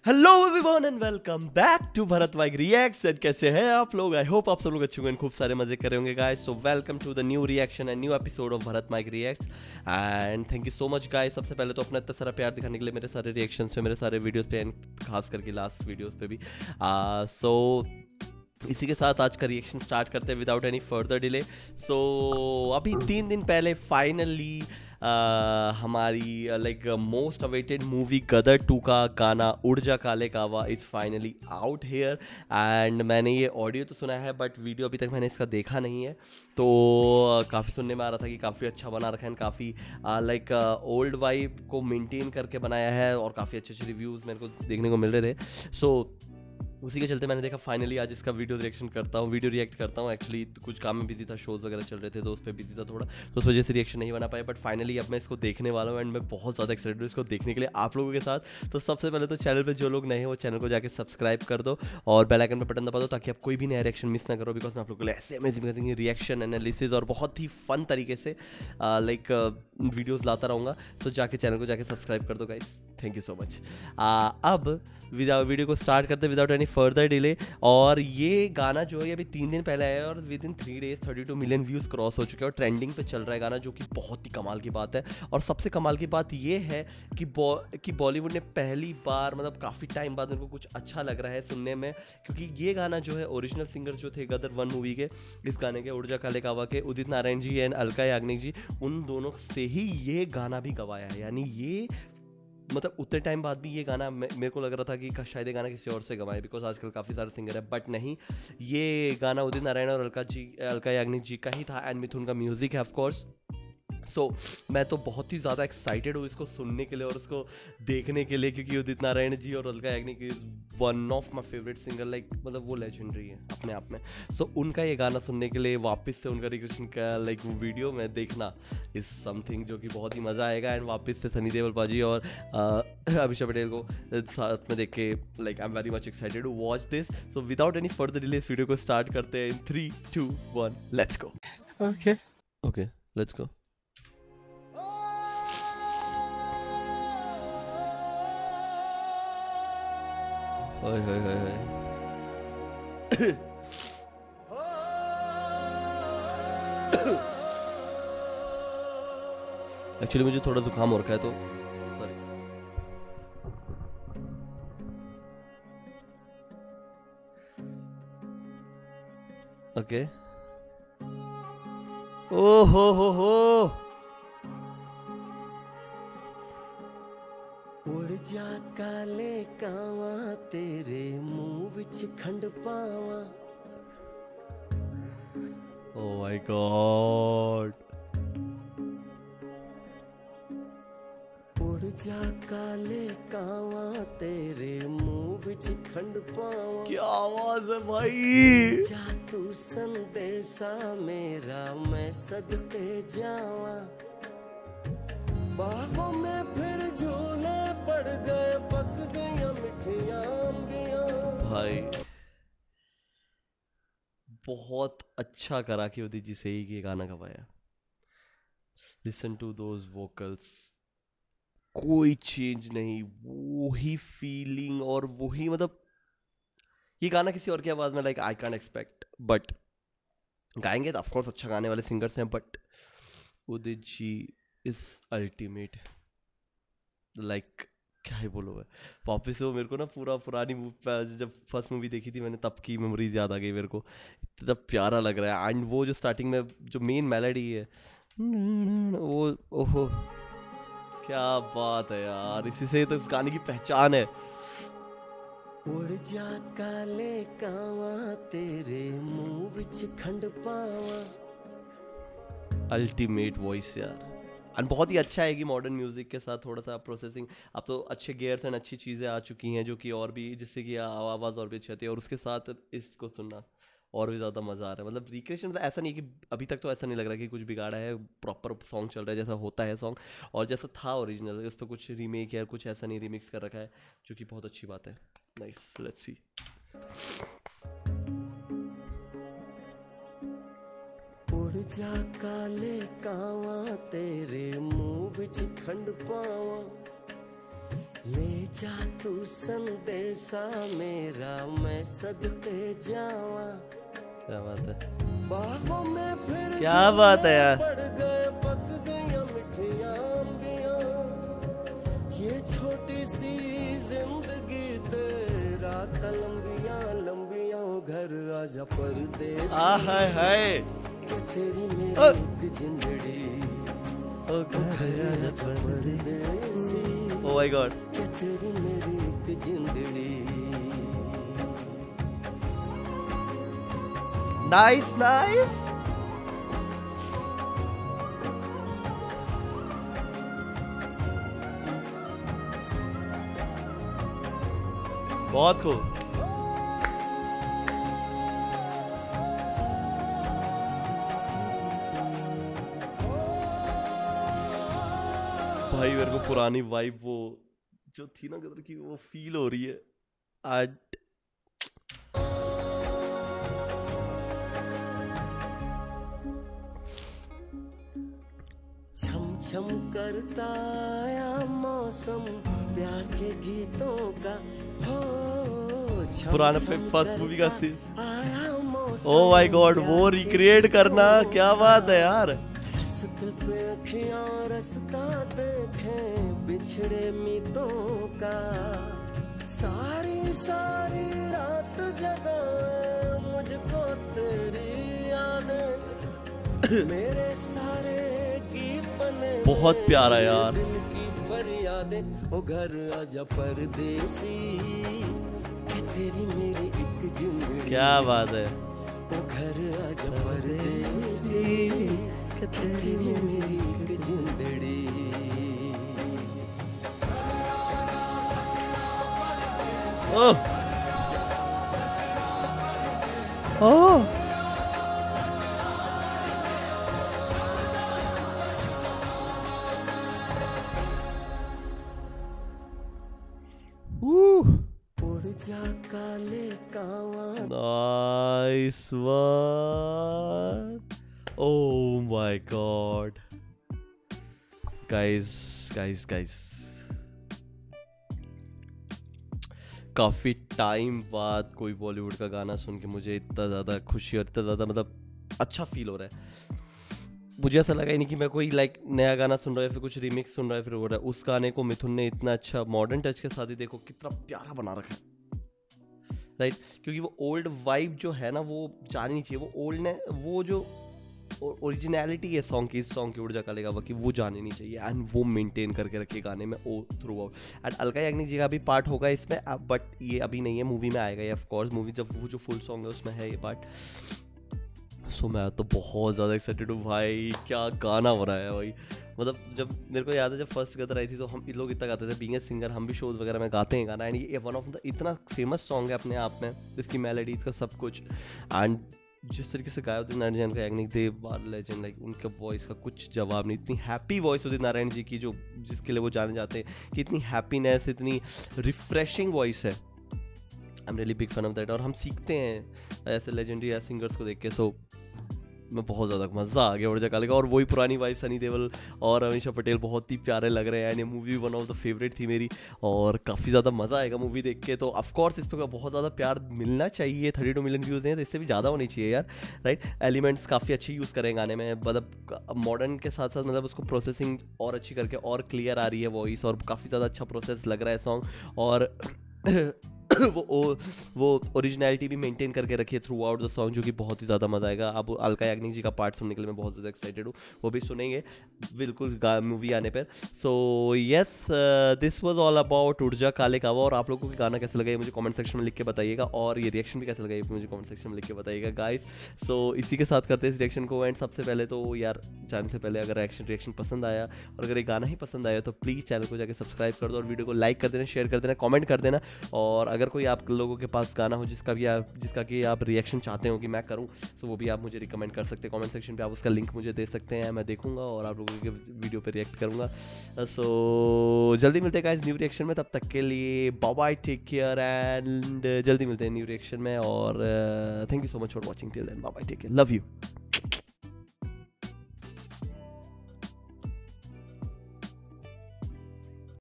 Hello everyone and welcome back to Bharat mike reacts. And कैसे हैं आप लोग? आई होप आप सब लोग अच्छे होंगे, खूब सारे मजे कर रहे होंगे guys. So welcome to the new reaction and new episode of Bharat mike reacts. And thank you so much guys, सबसे पहले तो अपना इतना सारा प्यार दिखाने के लिए मेरे सारे रिएक्शंस पे, मेरे सारे वीडियोस पे एंड खास करके लास्ट वीडियोस पे भी। सो इसी के साथ आज का रिएक्शन स्टार्ट करते हैं without any further delay. So अभी 3 दिन पहले फाइनली हमारी like most awaited movie Gadar 2 का गाना उड़ जा काले कावा is finally out here. And मैंने ये ऑडियो तो सुना है बट वीडियो अभी तक मैंने इसका देखा नहीं है। तो काफ़ी सुनने में आ रहा था कि काफ़ी अच्छा बना रखा है, काफ़ी लाइक ओल्ड वाइब को मेंटेन करके बनाया है और काफ़ी अच्छे अच्छे रिव्यूज़ मेरे को देखने को मिल रहे थे। सो उसी के चलते मैंने देखा फाइनली आज इसका वीडियो रिएक्ट करता हूँ। एक्चुअली कुछ काम में बिजी था, शोज़ वगैरह चल रहे थे तो उस पर बिजी था थोड़ा, तो उस वजह से रिएक्शन नहीं बना पाया। बट फाइनली अब मैं इसको देखने वाला हूँ एंड मैं बहुत ज़्यादा एक्साइटेड हूँ इसको देखने के लिए आप लोगों के साथ। तो सबसे पहले तो चैनल पे जो लोग नए हैं वो चैनल को जाके सब्सक्राइब कर दो और बेल आइकन पे बटन दबा दो ताकि आप कोई भी नया रिएक्शन मिस ना करो, बिकॉज मैं आप लोगों को ऐसे अमेजिंग रिएक्शन एनालिसिस और बहुत ही फन तरीके से लाइक वीडियोज़ लाता रहूँगा। तो जाके चैनल को जाके सब्सक्राइब कर दो guys, thank you so much. अब वीडियो को स्टार्ट करते विदाउट एनी फर्दर डिले। और ये गाना जो है अभी 3 दिन पहले आया और within 3 days 32 million views cross हो चुके हैं और ट्रेंडिंग पे चल रहा है गाना, जो कि बहुत ही कमाल की बात है। और सबसे कमाल की बात ये है कि बॉलीवुड ने पहली बार मतलब काफ़ी टाइम बाद मेरे को कुछ अच्छा लग रहा है सुनने में, क्योंकि ये गाना जो है ओरिजिनल सिंगर जो थे गदर 1 मूवी के, इस गाने के उड़ जा काले कावा के, उदित नारायण जी एंड अलका याग्निक जी, उन दोनों से ही ये गाना भी गवाया है। यानी ये मतलब उतने टाइम बाद भी ये गाना मेरे को लग रहा था कि शायद ये गाना किसी और से गवाए, बिकॉज आजकल काफ़ी सारे सिंगर है, बट नहीं, ये गाना उदित नारायण और अलका याग्निक जी का ही था एंड मिथुन का म्यूज़िक है ऑफकोर्स। सो मैं तो बहुत ही ज़्यादा एक्साइटेड हूँ इसको सुनने के लिए और इसको देखने के लिए, क्योंकि उदित नारायण जी और Alka Yagnik is one of my favourite singer, like मतलब वो लेजेंडरी है अपने आप में। सो उनका ये गाना सुनने के लिए वापस से उनका रिक्रिएशन का लाइक वीडियो में देखना इज़ समथिंग जो कि बहुत ही मज़ा आएगा। एंड वापस से सनी देओल पाजी और अभिषेक पटेल को साथ में देख के like I am very much excited to watch this. So without any further delay इस वीडियो को स्टार्ट करते हैं in 3, 2, 1 let's go. Okay let's go. ओए होए होए होए। एक्चुअली मुझे थोड़ा जुकाम हो रखा है तो सॉरी। ओके। ओ हो उड़ जा काले कावा तेरे मुंह विच खंड पावा। ओ माय गॉड। उड़ जा काले कावा तेरे मुंह विच खंड पावा। क्या आवाज है भाई। जा तू संदेशा मेरा मैं सदके जावा। बाहों में फिर झूले पड़ गए, पक गया मिठियां अंबियां। भाई बहुत अच्छा करा कि उदित जी से ही ये गाना गवाया। लिसन टू दोज वोकल्स, कोई चेंज नहीं, वही फीलिंग और वही मतलब ये गाना किसी और की आवाज में like I can't expect, but गाएंगे तो ऑफकोर्स अच्छा गाने वाले सिंगर्स हैं, but Udit ji is ultimate. Like क्या ही बोलो मैं, वापस से वो मेरे को ना पूरा पुरानी जब फर्स्ट मूवी देखी थी मैंने तब की मेमोरीज याद आ गई मेरे को। इतना प्यारा लग रहा है एंड वो जो स्टार्टिंग में जो मेन मेलोडी है वो, ओहो क्या बात है यार, इसी से तो इस गाने की पहचान है। उड़ जा काले कावा तेरे मुंह विच खंड पावा। अल्टीमेट वॉइस यार, एंड बहुत ही अच्छा है कि मॉडर्न म्यूजिक के साथ थोड़ा सा प्रोसेसिंग, अब तो अच्छे गेयर्स एंड अच्छी चीज़ें आ चुकी हैं जो कि और भी जिससे कि आवाज़ और भी अच्छी आती है, और उसके साथ इसको सुनना और भी ज़्यादा मज़ा आ रहा है। मतलब रिक्रिएशन ऐसा नहीं है कि अभी तक तो ऐसा नहीं लग रहा कि कुछ बिगाड़ा है, प्रॉपर सॉन्ग चल रहा है जैसा होता है सॉन्ग और जैसा था ओरिजिनल, उस पर कुछ रीमेक या कुछ ऐसा नहीं रिमिक्स कर रखा है, जो कि बहुत अच्छी बात है। Nice, let's see. उड़ जा काले कावा तेरे मुंह विच खंड पावा। ले जा तू संदेशा मेरा, मैं सदके जावा। क्या बात है, बाहों में फिर क्या बात है यार। पड़ गए पक गई मिठियां अंबियां, ये छोटी सी जिंदगी तेरा लंबियां लंबियां, घर आजा परदेसी। हाय हाय, कि तेरी मेरी एक जिंदड़ी, ओ घर आजा परदेसी। ओ माय गॉड, कि तेरी मेरी एक जिंदड़ी। Nice nice. बहुत खूब। भाई मेरे को पुरानी वाइब वो जो थी ना गदर की वो फील हो रही है आज। छम छम करता आया मौसम प्यार के गीतों का, हो छम पुराने छम फर्स्ट मूवी का सीन, आया मौसम। ओ माय गॉड, वो रिक्रिएट करना क्या बात है यार। रस्ते पे अखियां रास्ता देखें बिछड़े मीतों का, सारी सारी रात जगाए मुझको तेरी यादें, मेरे सारे गीत बने बहुत प्यारा यार। दिल की फरियादें। ओ घर आजा परदेसी, कि तेरी मेरी एक जिंदड़ी। क्या बात है, ओ घर आजा परदेसी, कि तेरी मेरी एक जिंदड़ी। ओह ओह उड़ जा काले कावा। Nice one, oh my god, guys काफी टाइम बाद कोई बॉलीवुड का गाना सुन के मुझे इतना ज़्यादा खुशी और इतना ज़्यादा मतलब अच्छा फील हो रहा है। मुझे ऐसा लगा ही नहीं कि मैं कोई नया गाना सुन रहा है, फिर कुछ रिमिक्स सुन रहा है, फिर हो रहा है। उस गाने को मिथुन ने इतना अच्छा मॉडर्न टच के साथ ही देखो कितना प्यारा बना रखा है, राइट। क्योंकि वो ओल्ड वाइब जो है ना वो जानी नहीं चाहिए, वो ओल्ड ने वो जो ओरिजिनलिटी है सॉन्ग की, इस सॉन्ग की उड़ जा काले कावा की, वो जानी नहीं चाहिए एंड वो मेंटेन करके रखे गाने में ओ throughout. And Alka Yagnik ji का भी पार्ट होगा इसमें, बट ये अभी नहीं है, मूवी में आएगा ये ऑफ कोर्स। मूवी जब वो जो फुल सॉन्ग है उसमें है ये पार्ट। सो मैं तो बहुत ज़्यादा एक्साइटेड हूँ भाई, क्या गाना हो रहा है भाई। मतलब जब मेरे को याद है जब फर्स्ट गदर आई थी तो हम लोग इतना गाते थे, बीइंग ए सिंगर हम भी शोज़ वगैरह में गाते हैं गाना। एंड ये वन ऑफ द इतना फेमस सॉन्ग है अपने आप में, इसकी मेलोडी, इसका सब कुछ। एंड जिस तरीके से गाया होती नारायण का याग्निक देव बार लेजेंड, लाइक उनके वॉइस का कुछ जवाब नहीं। इतनी हैप्पी वॉइस होती नारायण जी की, जो जिसके लिए वो जाने जाते हैं, कि इतनी हैप्पीनेस, इतनी रिफ्रेशिंग वॉइस है। I am really big fan of that. और हम सीखते हैं ऐसे लेजेंडरी सिंगर्स को देख के। सो मैं बहुत ज़्यादा मज़ा आ गया उड़ जा काले का। और वही पुरानी वाइफ, सनी देओल और अमीषा पटेल बहुत ही प्यारे लग रहे हैं। एंड ये movie one of the favourite थी मेरी, और काफ़ी ज़्यादा मज़ा आएगा मूवी देख के। तो ऑफकोर्स इस पर बहुत ज़्यादा प्यार मिलना चाहिए। 32 मिलियन व्यूज़ हैं तो इससे भी ज़्यादा होनी चाहिए यार, राइट। एलिमेंट्स काफ़ी अच्छे यूज़ करें गाने में, मतलब मॉडर्न के साथ साथ मतलब उसको प्रोसेसिंग और अच्छी करके और क्लियर आ रही है वॉइस, और काफ़ी ज़्यादा अच्छा प्रोसेस लग रहा है सॉन्ग। और वो ओरिजिनलिटी भी मेंटेन करके रखी है थ्रू आउट द सॉन्ग, जो कि बहुत ही ज़्यादा मज़ा आएगा। अब अलका याग्निक जी का पार्ट सुनने के लिए मैं बहुत ज़्यादा एक्साइटेड हूँ, वो भी सुनेंगे बिल्कुल मूवी आने पर। So yes, this was all about उड़ जा काले कावा। और आप लोगों को गाना कैसा लगा ये मुझे कमेंट सेक्शन में लिख के बताइएगा, और ये रिएक्शन भी कैसा लगा ये मुझे कमेंट सेक्शन में लिख के बताइएगा गाइस। सो इसी के साथ करते हैं इस रिएक्शन को एंड। सबसे पहले तो यार जाने से पहले अगर रिएक्शन पसंद आया और अगर ये गाना ही पसंद आया तो प्लीज़ चैनल को जाकर सब्सक्राइब कर दो, और वीडियो को लाइक कर देना, शेयर कर देना, कमेंट कर देना। और अगर कोई आप लोगों के पास गाना हो जिसका कि आप रिएक्शन चाहते हो कि मैं करूं, तो वो भी आप मुझे रिकमेंड कर सकते हैं कमेंट सेक्शन पे। आप उसका लिंक मुझे दे सकते हैं, मैं देखूंगा और आप लोगों के वीडियो पे रिएक्ट करूंगा। सो जल्दी मिलते हैं गाइस न्यू रिएक्शन में, तब तक के लिए bye bye, take care and जल्दी मिलते हैं न्यू रिएक्शन में। और thank you so much for watching till then, bye bye, take care, love you.